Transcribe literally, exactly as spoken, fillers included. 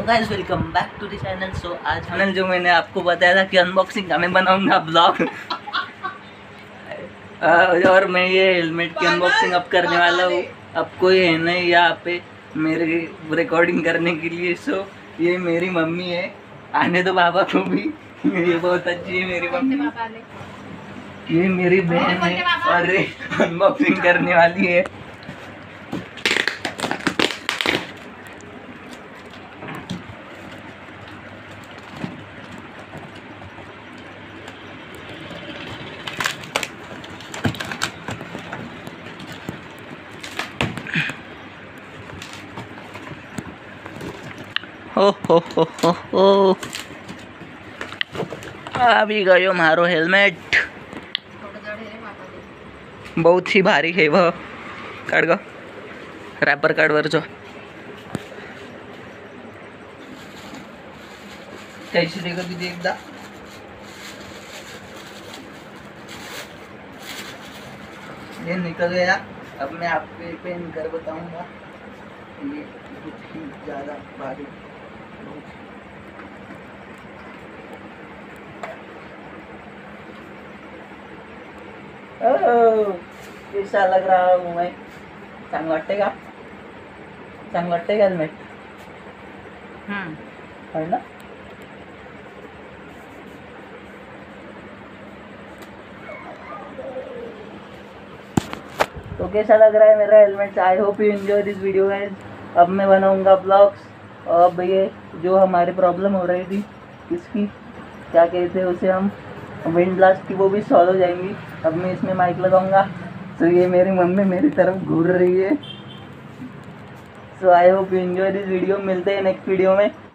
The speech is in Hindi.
Guys welcome back to the channel. So आज चैनल जो मैंने आपको बताया था कि अनबॉक्सिंग का मैं बनाऊंगा ब्लॉग और मैं ये हेलमेट की अनबॉक्सिंग अब करने वाला हूँ। अब कोई है नहीं यहाँ पे मेरे रिकॉर्डिंग करने के लिए। सो ये मेरी मम्मी है, आने दो पापा को भी। ये बहुत अच्छी है मेरी मम्मी। ये मेरी बहन है और अनबॉक्सिंग करने वाली है। हो हो हो हो हो આવી ગયો મારો હેલ્મેટ। बहुत ही भारी है वह। काढ ग रॅपर काढ वरचो। कैसे देगा तुझे एकदा। ये निकल गया। अब मैं आपको पेन कर बताऊंगा। ये कुछ ही ज़्यादा भारी कैसा लग रहा हूँ मैं। चांगलं वाटते का? चांगलं वाटते का हेल्मेट? हम्म है ना। तो कैसा लग रहा है मेरा helmet? I hope you enjoy this video guys. अब मैं बनाऊंगा ब्लॉग्स। और अब ये जो हमारी प्रॉब्लम हो रही थी इसकी क्या कहते हैं उसे, हम विंड ब्लास्ट की, वो भी सॉल्व हो जाएंगी। अब मैं इसमें माइक लगाऊंगा। तो ये मेरी मम्मी मेरी तरफ घूर रही है। So I hope you enjoy this video. मिलते हैं नेक्स्ट वीडियो में।